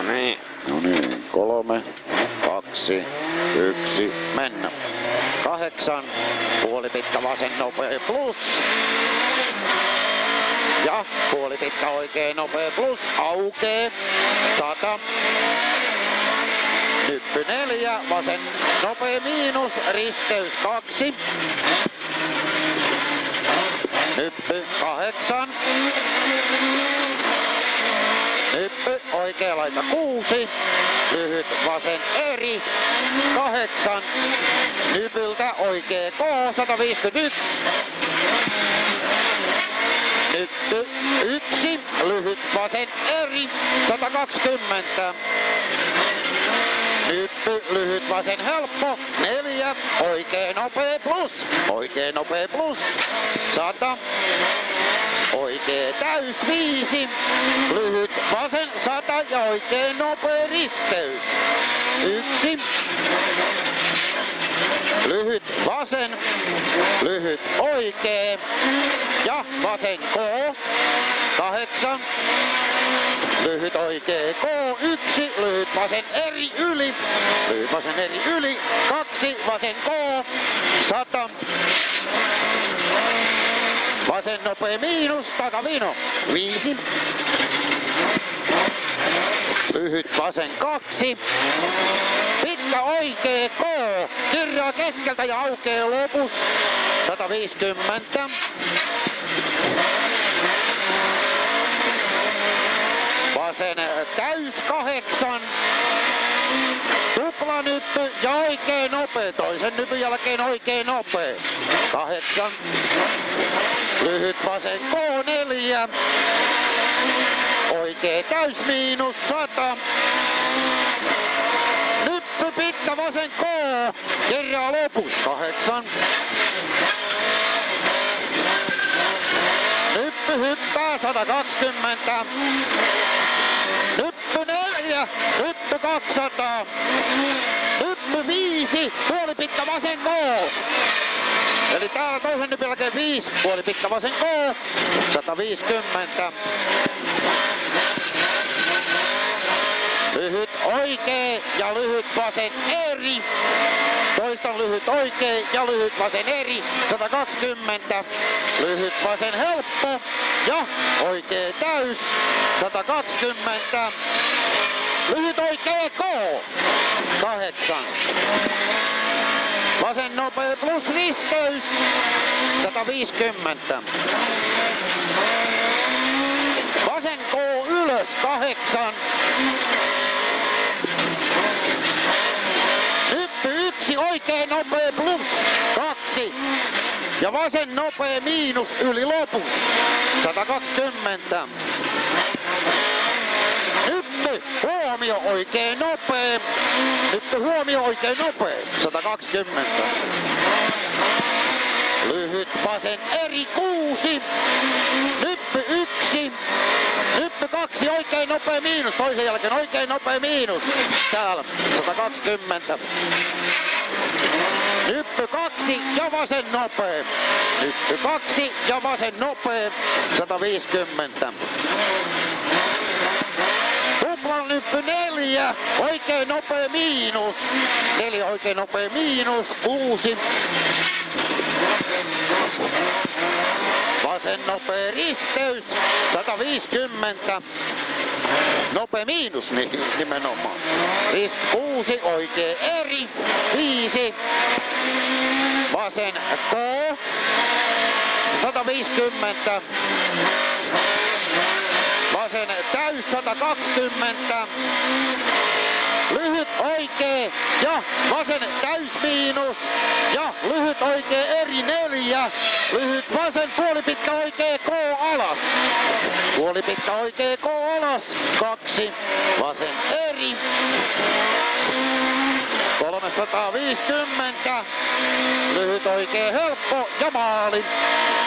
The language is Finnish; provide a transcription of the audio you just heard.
Niin. No niin, 3, 2, 1, mennä. 8, puolipitkä vasen nopea plus. Ja puolipitkä oikein nopea plus, aukee. 100. Nyppy 4, vasen nopea miinus, risteys 2. Nyppy 8. Nyppy oikea laita 6. Lyhyt vasen eri 8. Nypyltä oikea K 151. Nyppy 1. Lyhyt vasen eri 120. Nyppy lyhyt vasen helppo 4. Oikea nopea plus. Oikea nopea plus 100. Oikea täys 5. Lyhyt vasen 100 ja oikea nopea risteys 1. Lyhyt vasen, lyhyt oikea ja vasen K 8. Lyhyt oikea K1, lyhyt vasen eri yli, lyhyt vasen eri yli 2, vasen K 100. Vasen nopea miinus, takavino 5. Lyhyt vasen 2. Pitkä oikea K. Kirjaa keskeltä ja aukeaa lopus 150. Vasen täys 8. Tuplanyppy ja oikein nopea. Toisen nypyn jälkeen oikein nopea. 8. Lyhyt vasen K4. Oikee täys miinus 100. Nyppy pitkä vasen K. Kirjaa lopus 8. Nyppy hyppää 120. Nyppy 4. Nyppy 200. Nyppy 5. Puolipitkä vasen K. Eli täällä toisen nypyn jälkeen 5. Puolipitkä vasen K. 150. Lyhyt oikee ja lyhyt vasen eri. Toistan lyhyt oikee ja lyhyt vasen eri. 120. Lyhyt vasen helppo ja oikee täys. 120. Lyhyt oikee K. 8. Vasen nopea plus risteys. 150. Vasen K ylös 8. Nyppy 1 oikein nopea plus 2. Ja vasen nopea miinus yli lopus 120. Nyppy huomio oikein nopea. Nyppy huomio oikein nopea 120. Lyhyt vasen eri 6. Nyppy 1. Nyppy 2 oikein nopea miinus. Toisen jälkeen oikein nopea miinus. Täällä 120. Nyppy 2 ja vasen nopea. Nyppy 2 ja vasen nopea 150. Nyppy 4, oikein nopea miinus. 4 oikein nopea miinus, 6. Vasen nopea risteys, 150. Nopea miinus nimenomaan. Rist 6, oikein eri, 5. Vasen K, 150. Vasen täys 120. Lyhyt oikee ja vasen täys miinus. Ja lyhyt oikee eri 4. Lyhyt vasen puolipitkä oikee K alas. Puolipitkä oikee K alas 2. Vasen eri. 350. Lyhyt oikee helppo ja maali.